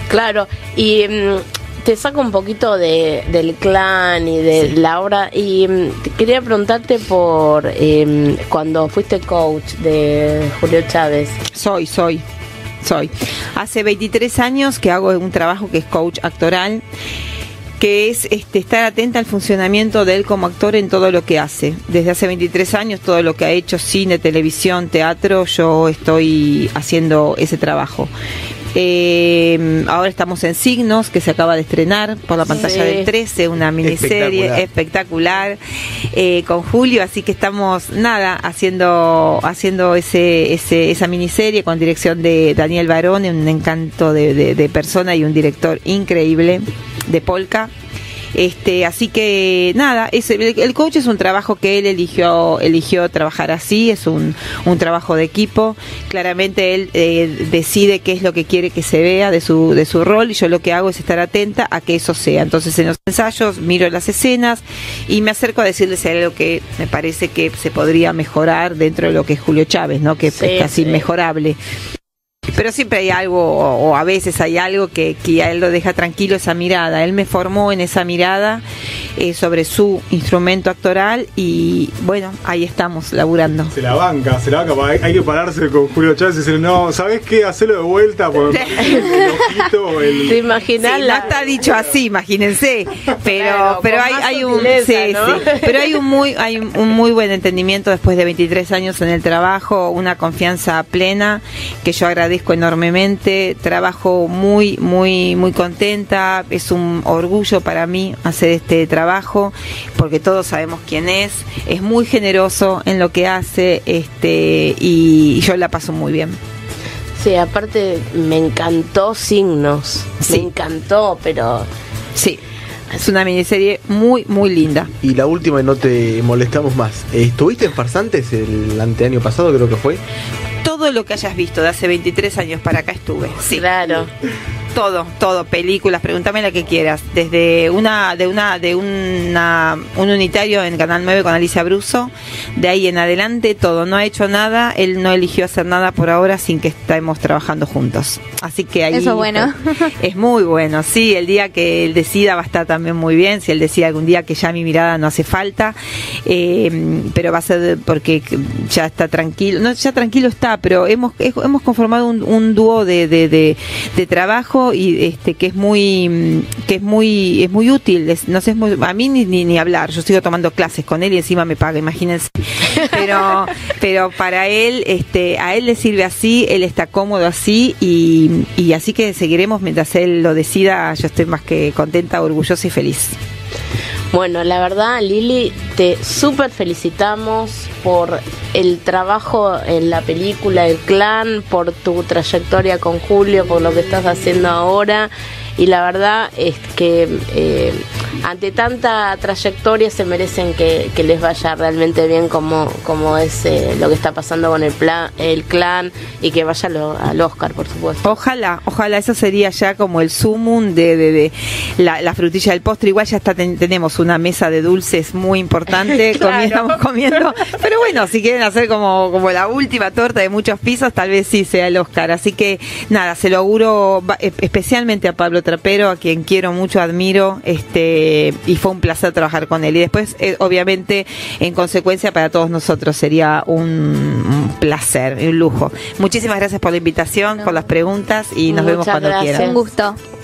Claro, y te saco un poquito del clan y de la obra, y quería preguntarte por cuando fuiste coach de Julio Chávez. Soy. Hace 23 años que hago un trabajo que es coach actoral, que es estar atenta al funcionamiento de él como actor en todo lo que hace. Desde hace 23 años, todo lo que ha hecho, cine, televisión, teatro, yo estoy haciendo ese trabajo. Ahora estamos en Signos, que se acaba de estrenar por la pantalla del 13, una miniserie espectacular con Julio, así que estamos haciendo esa miniserie con dirección de Daniel Barone, un encanto de persona y un director increíble, de Polka. Así que el coach es un trabajo que él eligió trabajar así, es un trabajo de equipo. Claramente él decide qué es lo que quiere que se vea de su rol, y yo lo que hago es estar atenta a que eso sea. Entonces en los ensayos miro las escenas y me acerco a decirles algo que me parece que se podría mejorar dentro de lo que es Julio Chávez, ¿no? Que es casi inmejorable. Pero siempre hay algo, o a veces hay algo que a él lo deja tranquilo, esa mirada. Él me formó en esa mirada sobre su instrumento actoral, y bueno, ahí estamos laburando. Se la banca, hay que pararse con Julio Chávez y decir, no, ¿sabes qué? Hacelo de vuelta por el ojito. ¿Te imaginas? Sí, no está dicho así, imagínense, pero hay un muy buen entendimiento después de 23 años en el trabajo, una confianza plena que yo agradezco enormemente. Trabajo muy contenta, es un orgullo para mí hacer este trabajo, porque todos sabemos quién es muy generoso en lo que hace, y yo la paso muy bien. Sí, aparte me encantó Signos, me encantó, pero sí, es una miniserie muy linda. Y la última, y no te molestamos más, ¿estuviste en Farsantes el anteaño pasado, creo que fue? Todo lo que hayas visto de hace 23 años para acá estuve. Sí. Claro. Todo, películas, pregúntame la que quieras, desde un unitario en Canal 9 con Alicia Bruso, de ahí en adelante todo. No ha hecho nada, él no eligió hacer nada por ahora sin que estemos trabajando juntos, así que ahí eso es bueno. Es muy bueno, sí. El día que él decida va a estar también muy bien, si él decide algún día que ya mi mirada no hace falta, pero va a ser porque ya está tranquilo, no, ya tranquilo está, pero hemos conformado un dúo de trabajo, y que es muy útil. No sé, a mí ni hablar, yo sigo tomando clases con él y encima me paga, imagínense. Pero para él, a él le sirve así, él está cómodo así, y así que seguiremos mientras él lo decida. Yo estoy más que contenta, orgullosa y feliz. Bueno, la verdad, Lili, te súper felicitamos por el trabajo en la película El Clan, por tu trayectoria con Julio, por lo que estás haciendo ahora. Y la verdad es que ante tanta trayectoria se merecen que les vaya realmente bien, como es lo que está pasando con el Clan, y que vaya al Oscar, por supuesto. Ojalá, eso sería ya como el sumum de la frutilla del postre. Igual ya tenemos una mesa de dulces muy importante, claro. Estamos comiendo, pero bueno, si quieren hacer como la última torta de muchos pisos, tal vez sí sea el Oscar. Así que nada, se lo auguro especialmente a Pablo Trapero, a quien quiero mucho, admiro, y fue un placer trabajar con él. Y después, obviamente, en consecuencia, para todos nosotros sería un placer, un lujo. Muchísimas gracias por la invitación, por las preguntas, y nos vemos cuando quieran. Un gusto.